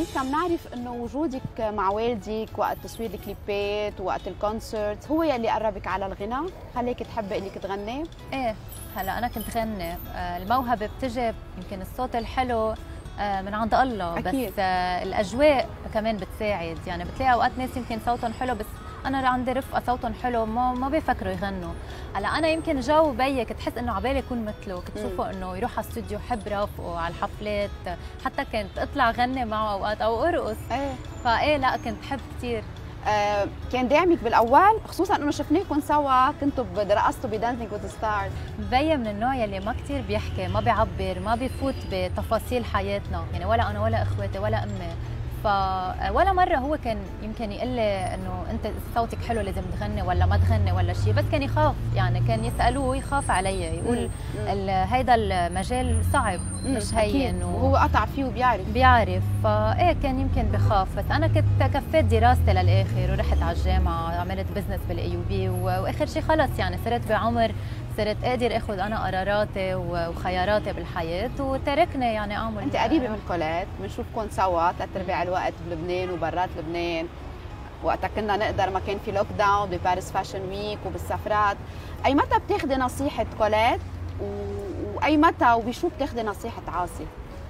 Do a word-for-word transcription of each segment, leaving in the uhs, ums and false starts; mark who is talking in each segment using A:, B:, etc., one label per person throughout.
A: ماريتا، بنعرف انه وجودك مع والدك وقت تصوير الكليبات ووقت الكونسرت هو يلي قربك على الغنى، خليك تحبي انك تغني؟
B: ايه، هلا انا كنت غني، الموهبه بتجي يمكن الصوت الحلو من عند الله.
A: أكيد.
B: بس الاجواء كمان بتساعد، يعني بتلاقي اوقات ناس يمكن صوتهم حلو بس انا عندي رفقه صوتهم حلو ما ما بيفكروا يغنوا. هلا انا يمكن جو بيي كنت حس انه عبالي اكون مثله، كنت شوفه انه يروح على الاستوديو حب رافقه على الحفلات، حتى كنت اطلع غني معه اوقات او ارقص.
A: ايه
B: فايه لا كنت حب كثير.
A: آه كان داعمك بالاول، خصوصا انه شفناكم سوا كنتوا رقصتوا بدانسينج وذ ستارز.
B: بيي من النوع يلي ما كثير بيحكي، ما بيعبر، ما بيفوت بتفاصيل حياتنا، يعني ولا انا ولا اخواتي ولا امي. ف ولا مره هو كان يمكن يقول لي انه انت صوتك حلو لازم تغني ولا ما تغني ولا شيء، بس كان يخاف، يعني كان يسالوه يخاف علي، يقول هيدا المجال صعب مش هين،
A: وهو قطع فيه وبيعرف
B: بيعرف. فايه كان يمكن بخاف، بس انا كنت كفيت دراستي للاخر ورحت على الجامعه، عملت بزنس بالايوبي، واخر شيء خلص يعني صرت بعمر صرت قادر اخذ انا قراراتي وخياراتي بالحياه، وتركني يعني اعمل.
A: انت قريبه من كولات، بنشوفكم سوا ثلاث ارباع الوقت بلبنان وبرات لبنان، وقتها كنا نقدر ما كان في لوك داون بباريس فاشن ويك وبالسفرات. اي متى بتاخذي نصيحه كولات و... واي متى وبشو بتاخذي نصيحه عاصي؟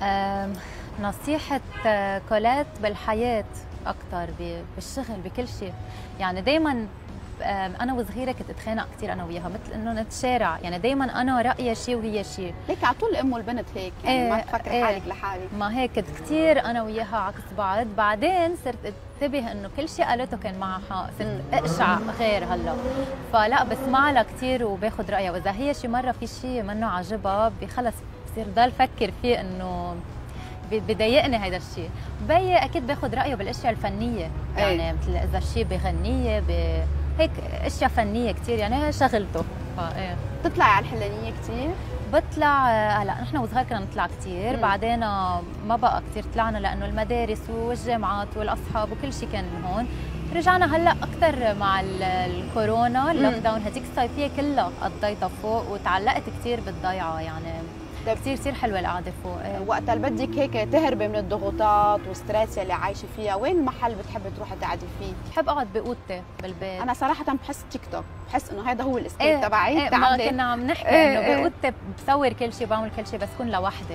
B: نصيحه كولات بالحياه اكثر، بالشغل، بكل شيء. يعني دائما انا وصغيره كنت اتخانق كثير انا وياها، مثل انه نتشارع، يعني دائما انا رايي شيء وهي شيء.
A: ليك على طول الام والبنت هيك، يعني
B: ايه
A: ما تفكري
B: ايه
A: حالك لحالك.
B: ما هيك كنت كثير انا وياها عكس بعض، بعدين صرت انتبه انه كل شيء قالته كان معها حق، صرت اقشع غير هلا. فلا بسمع لها كثير وباخذ رايها، واذا هي شي مره في شيء منه عاجبها خلص بصير ضل فكر فيه انه بضايقني هذا الشيء. بيي اكيد باخذ رايه بالاشياء الفنيه، يعني
A: ايه.
B: مثل اذا شيء بغنيه ب هيك اشياء فنيه كثير، يعني شغلته. فايه
A: بتطلعي على الحلانيه كثير؟
B: بطلع. هلا نحن وصغار كنا نطلع كثير، بعدين ما بقى كثير طلعنا لانه المدارس والجامعات والاصحاب وكل شيء كان من هون. رجعنا هلا اكثر مع الكورونا، اللوك داون، هذيك الصيفيه كلها قضيتها فوق وتعلقت كثير بالضيعه، يعني كثير كثير حلوه القعده فوق.
A: وقتها اللي بدك هيك تهربي من الضغوطات والستريس اللي عايشه فيها، وين المحل بتحبي تروحي تقعدي فيه؟
B: بحب اقعد باوضتي بالبيت.
A: انا صراحه بحس تيك توك، بحس انه هذا هو الاسكيب
B: ايه
A: تبعي.
B: ايه ما كنا عم نحكي ايه انه باوضتي بصور كل شيء، بعمل كل شيء، بس كون لوحدي.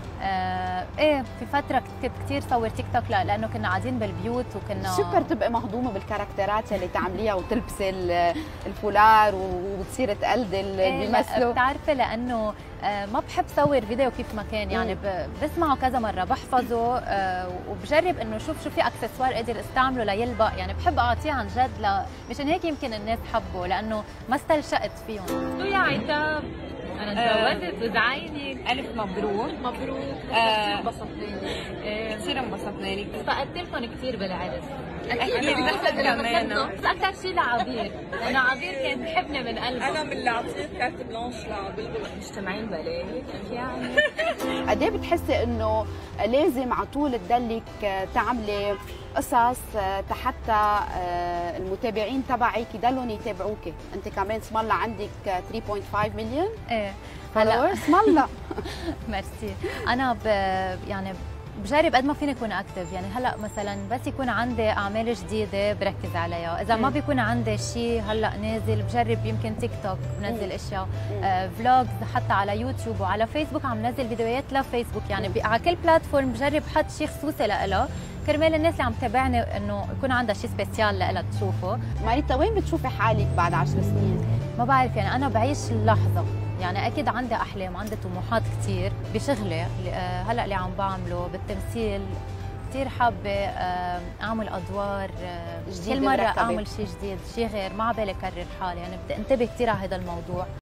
B: آه ايه في فتره كنت كثير صور تيك توك، لا لانه كنا قاعدين بالبيوت وكنا
A: سكر تبقي مهضومه بالكاركترات اللي تعمليها وتلبسي الفولار وبتصيري تقلدي اللي
B: إيه
A: بيمثلوا.
B: بتعرفي لانه آه ما بحب صور فيديو كيف ما كان، يعني بسمعه كذا مره، بحفظه آه وبجرب انه شوف شو في اكسسوار قادر استعمله ليلبق، يعني بحب اعطيه عن جد ل... مشان هيك يمكن الناس حبوا، لانه ما استلشقت فيهم.
C: شو يا عتاب؟ انا تزوجت وزعينك.
D: الف مبروك.
C: مبروك.
D: آه
C: انبسطتيني
D: كثير انبسطنا لك.
C: فقدت لكم كثير بالعرس.
D: اكيد كمان.
C: بس اكثر شيء لعبير، لانه عبير كانت تحبني من قلبها.
D: انا من اللي اعطيت كارت بلانش لبلبل.
C: مجتمعين بلاك يعني.
A: قد ايه بتحسي انه لازم على طول تضلك تعملي قصص حتى المتابعين تبعك يضلوا يتابعوكي؟ انت كمان اسم الله عندك ثلاثة فاصلة خمسة مليون
B: ايه
A: هلا اسم الله.
B: ميرسي. انا ب يعني بجرب قد ما فيني اكون اكتف، يعني هلا مثلا بس يكون عندي اعمال جديده بركز عليها، اذا ما بيكون عندي شيء هلا نازل بجرب يمكن تيك توك بنزل اشياء، آه فلوجز حتى على يوتيوب وعلى فيسبوك عم نزل فيديوهات لفيسبوك، يعني على كل بلاتفورم بجرب حط شيء خصوصي لها كرمال الناس اللي عم تتابعني انه يكون عندها شيء سبيسيال لها تشوفه.
A: ماريتا وين بتشوفي حالك بعد عشر سنين؟
B: ما بعرف، يعني انا بعيش اللحظه، يعني اكيد عندي احلام، عندي طموحات كثير بشغلي هلا اللي عم بعمله بالتمثيل، كثير حابه اعمل ادوار
A: جديده،
B: كل مره
A: مركبة.
B: اعمل شيء جديد، شيء غير، ما عبالي اكرر حالي، يعني بدي انتبه كثير على هذا الموضوع.